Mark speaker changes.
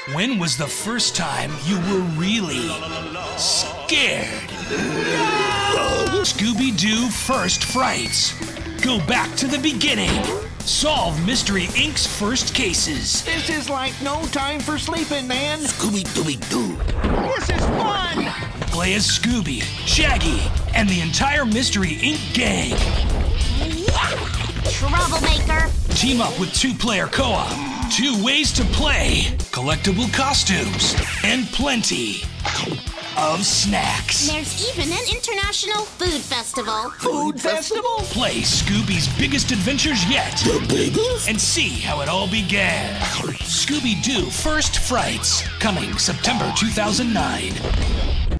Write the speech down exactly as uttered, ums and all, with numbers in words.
Speaker 1: When was the first time you were really scared? Scooby-Doo First Frights. Go back to the beginning. Solve Mystery Incorporated's first cases.
Speaker 2: This is like no time for sleeping, man.
Speaker 3: Scooby-Dooby-Doo.
Speaker 2: This is fun!
Speaker 1: Play as Scooby, Shaggy, and the entire Mystery Incorporated gang.
Speaker 4: Troublemaker.
Speaker 1: Team up with two-player co-op. Two ways to play, collectible costumes, and plenty of snacks.
Speaker 4: There's even an international food festival.
Speaker 2: Food festival?
Speaker 1: Play Scooby's biggest adventures yet.
Speaker 3: The biggest?
Speaker 1: And see how it all began. Scooby-Doo First Frights, coming September two thousand nine.